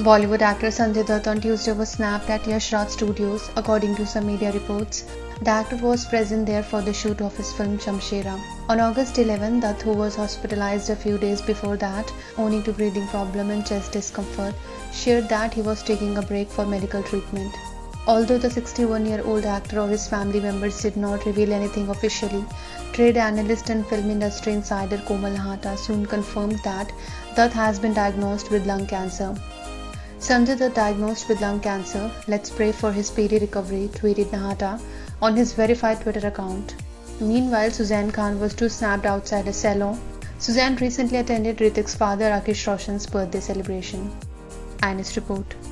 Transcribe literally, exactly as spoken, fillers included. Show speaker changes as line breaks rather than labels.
Bollywood actor Sanjay Dutt on Tuesday was snapped at Yash Raj Studios, according to some media reports. The actor was present there for the shoot of his film Shamshera. On August eleventh, Dutt, who was hospitalized a few days before that, owing to breathing problem and chest discomfort, shared that he was taking a break for medical treatment. Although the sixty-one-year-old actor or his family members did not reveal anything officially, trade analyst and film industry insider Komal Nahata soon confirmed that Dutt has been diagnosed with lung cancer. Sanjay Dutt diagnosed with lung cancer. Let's pray for his speedy recovery, tweeted Nahata on his verified Twitter account. Meanwhile, Suzanne Khan was too snapped outside a salon. Suzanne recently attended Ritik's father Rakesh Roshan's birthday celebration. Ines report.